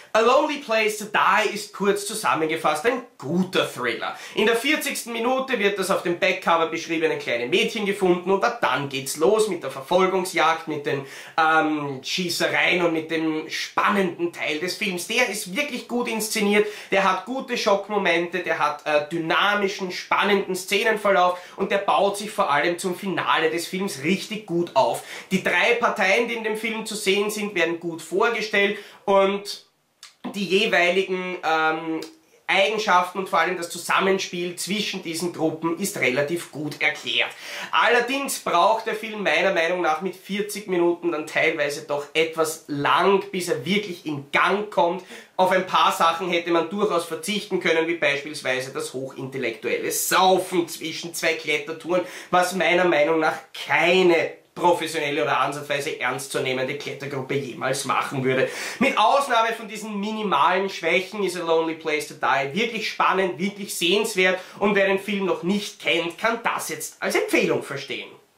A Lonely Place to Die ist kurz zusammengefasst ein guter Thriller. In der 40. Minute wird das auf dem Backcover beschriebene kleine Mädchen gefunden und dann geht's los mit der Verfolgungsjagd, mit den Schießereien und mit dem spannenden Teil des Films. Der ist wirklich gut inszeniert, der hat gute Schockmomente, der hat dynamischen, spannenden Szenenverlauf und der baut sich vor allem zum Finale des Films richtig gut auf. Die drei Parteien, die in dem Film zu sehen sind, werden gut vorgestellt und die jeweiligen Eigenschaften und vor allem das Zusammenspiel zwischen diesen Gruppen ist relativ gut erklärt. Allerdings braucht der Film meiner Meinung nach mit 40 Minuten dann teilweise doch etwas lang, bis er wirklich in Gang kommt. Auf ein paar Sachen hätte man durchaus verzichten können, wie beispielsweise das hochintellektuelle Saufen zwischen zwei Klettertouren, was meiner Meinung nach keine professionelle oder ansatzweise ernstzunehmende Klettergruppe jemals machen würde. Mit Ausnahme von diesen minimalen Schwächen ist A Lonely Place to Die wirklich spannend, wirklich sehenswert und wer den Film noch nicht kennt, kann das jetzt als Empfehlung verstehen.